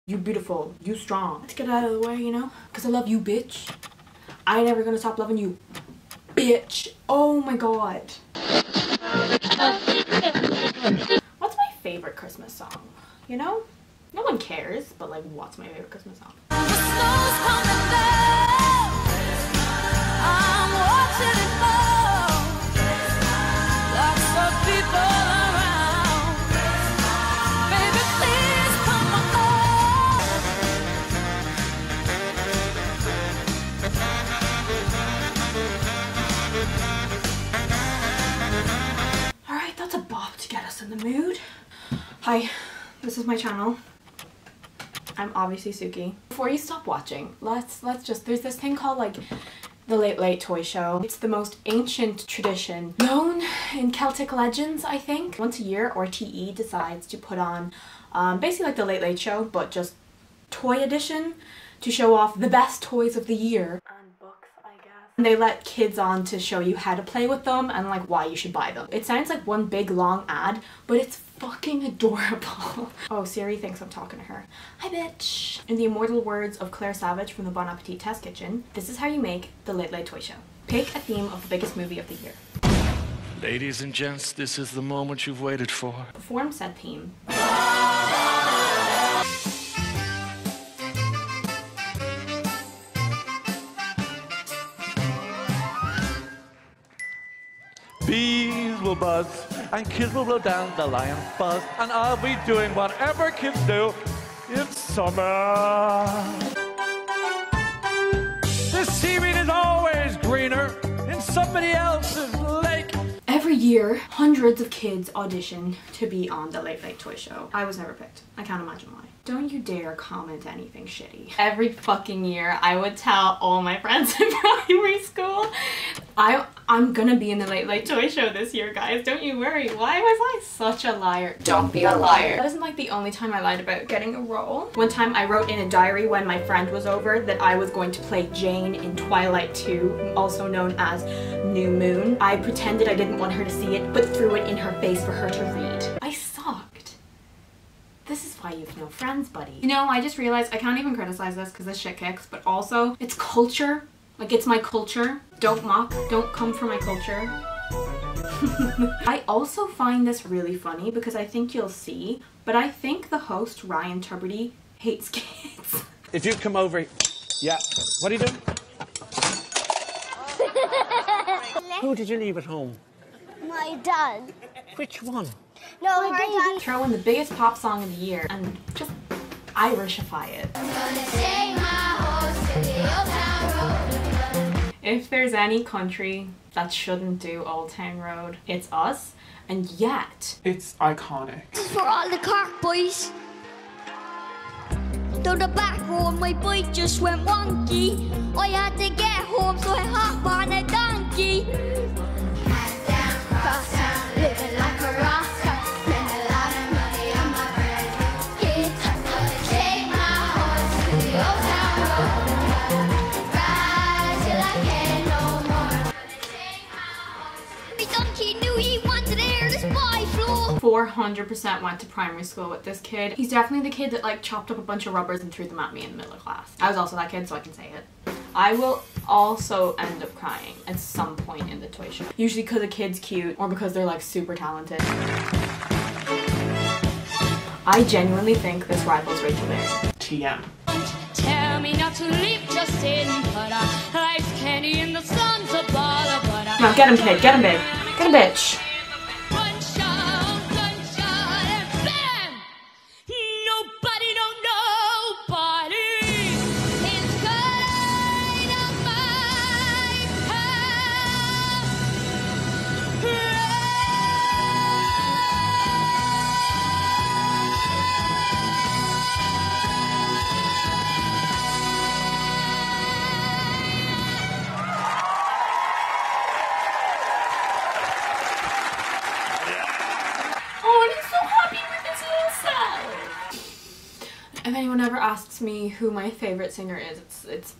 You beautiful, you strong. Let's get out of the way, you know? Cause I love you, bitch. I ain't ever gonna stop loving you, bitch. Oh my god. What's my favorite Christmas song? You know? No one cares, but like, what's my favorite Christmas song? Alright, that's a bop to get us in the mood. Hi, this is my channel. I'm obviously Suki. Before you stop watching, let's just, there's this thing called like the Late Late Toy Show. It's the most ancient tradition known in Celtic legends, I think. Once a year, RTE decides to put on basically like the Late Late Show, but just toy edition to show off the best toys of the year. And books, I guess. And they let kids on to show you how to play with them and like why you should buy them. It sounds like one big long ad, but it's fucking adorable. Oh, Siri thinks I'm talking to her. Hi, bitch. In the immortal words of Claire Savage from the Bon Appetit Test Kitchen, this is how you make the Late Late Toy Show. Pick a theme of the biggest movie of the year. Ladies and gents, this is the moment you've waited for. Perform said theme. Bees will buzz and kids will blow down the lion's buzz, and I'll be doing whatever kids do. It's summer. The seaweed is always greener in somebody else's lake. Every year, hundreds of kids audition to be on the Late Late Toy Show. I was never picked. I can't imagine why. Don't you dare comment anything shitty. Every fucking year, I would tell all my friends in primary school, I'm gonna be in the Late Late Toy Show this year, guys. Don't you worry. Why was I such a liar? Don't be a liar. That isn't like the only time I lied about getting a role. One time I wrote in a diary when my friend was over that I was going to play Jane in Twilight 2, also known as New Moon. I pretended I didn't want her to see it, but threw it in her face for her to read. I sucked. This is why you've no friends, buddy. You know, I just realized I can't even criticize this because this shit kicks, but also, it's culture. Like, it's my culture. Don't mock. Don't come for my culture. I also find this really funny because I think you'll see, but I think the host, Ryan Tuberty, hates kids. If you come over... Yeah. What are you doing? Who did you leave at home? My dad. Which one? No, her dad. Throw in the biggest pop song of the year and just Irishify it. If there's any country that shouldn't do Old Town Road, it's us, and yet it's iconic. This is for all the Cork boys. Down the back road, my bike just went wonky. I had to get home, so I hopped on a donkey. Living like a rasta, spend a lot of money on my friends. Kids, take my horse to the Old Town Road. Ride till I can't no more. My donkey knew he wanted to hear the spy floor. 400% went to primary school with this kid. He's definitely the kid that like chopped up a bunch of rubbers and threw them at me in the middle of class. I was also that kid, so I can say it. I will also end up crying at some point in the toy show. Usually because a kid's cute or because they're like super talented. I genuinely think this rivals Rachel Berry. TM. Tell me not to leave just in butter. Life's candy in the sun's a ball of butter. Come on, get him, kid. Get him, babe. Get him, bitch. Gunshot, and bam! Nobody, no nobody is gonna my path. If anyone ever asks me who my favorite singer is, it's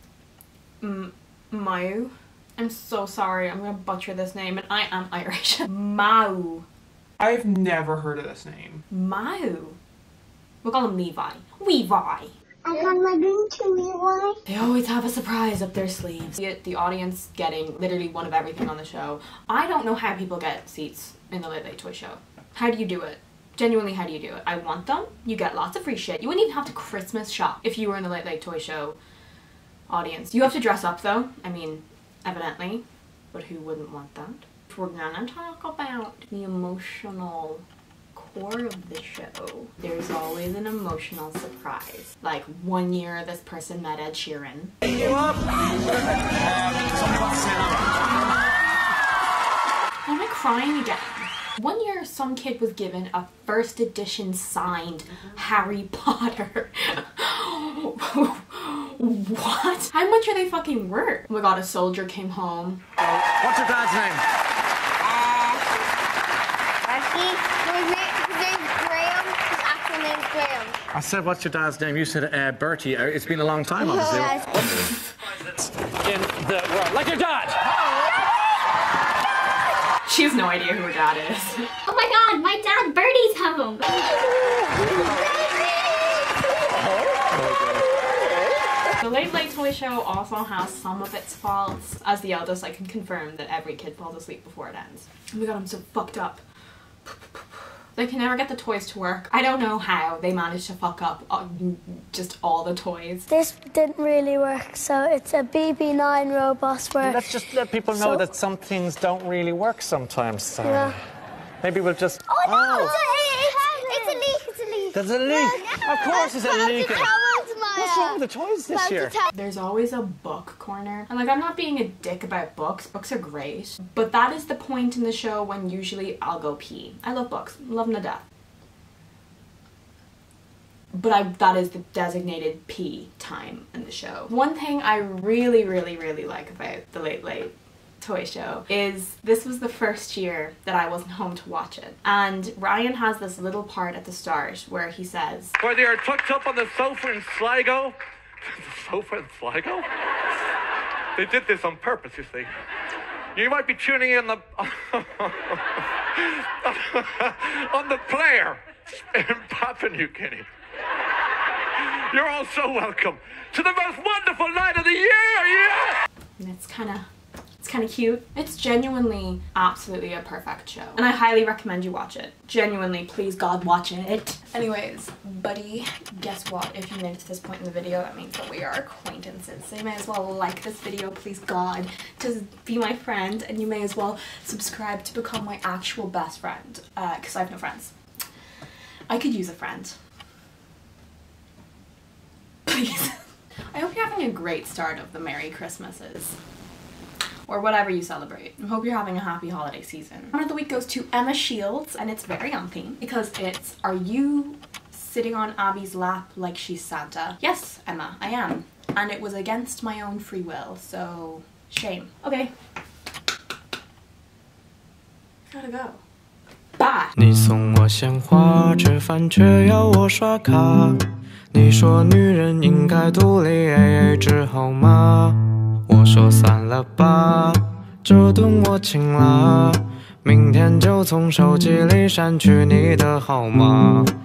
Mau. I'm so sorry, I'm gonna butcher this name, and I am Irish. Mau. I've never heard of this name. Mau. We'll call him Levi. Levi! I got my drink to Levi. They always have a surprise up their sleeves. The audience getting literally one of everything on the show. I don't know how people get seats in the Late Late Toy Show. How do you do it? Genuinely, how do you do it? I want them. You get lots of free shit. You wouldn't even have to Christmas shop if you were in the Late Late Toy Show audience. You have to dress up though. I mean, evidently. But who wouldn't want that? We're gonna talk about the emotional core of the show. There's always an emotional surprise. Like one year this person met Ed Sheeran. Why am I crying again? One year some kid was given a first edition signed Harry Potter. What? How much are they fucking worth? Oh my god, a soldier came home. What's your dad's name? His name's Graham. His actual name's Graham. I said, what's your dad's name? You said Bertie. It's been a long time, obviously. In the world. Like your dad! She has no idea who her dad is. Oh my god, my dad Birdie's home. The Late Late Toy Show also has some of its faults. As the eldest, I can confirm that every kid falls asleep before it ends. Oh my god, I'm so fucked up. They can never get the toys to work. I don't know how they managed to fuck up just all the toys. This didn't really work, so it's a BB9 robot work. Let's just let people know that some things don't really work sometimes. So Yeah. maybe we'll just... Oh no! It's a leak! It's a leak! There's a leak! Of course it's a leak! What's wrong with the toys this year? There's always a book corner. And like, I'm not being a dick about books. Books are great. But that is the point in the show when usually I'll go pee. I love books. Love them to death. But that is the designated pee time in the show. One thing I really, really, really like about the Late Late Toy Show is this was the first year that I wasn't home to watch it. And Ryan has this little part at the start where he says, Where they are tucked up on the sofa in Sligo. The sofa in Sligo? They did this on purpose, you see. You might be tuning in on the player in Papua New Guinea. You're all so welcome to the most wonderful night of the year, yeah! and it's kind of cute. It's genuinely absolutely a perfect show. And I highly recommend you watch it. Genuinely, please God, watch it. Anyways, buddy, guess what? If you made it to this point in the video, that means that we are acquaintances. So you may as well like this video, please God, to be my friend. And you may as well subscribe to become my actual best friend. Because I have no friends. I could use a friend. Please. I hope you're having a great start of the Merry Christmases. Or whatever you celebrate. I hope you're having a happy holiday season. Honor of the week goes to Emma Shields, and it's very on theme because it's, are you sitting on Abby's lap like she's Santa? Yes, Emma, I am. And it was against my own free will, so shame. Okay. Gotta go. Bye. 你送我鲜花，吃饭却要我刷卡。你说女人应该独立 AA 制好吗？我说散了吧，这顿我请了，明天就从手机里删去你的号码。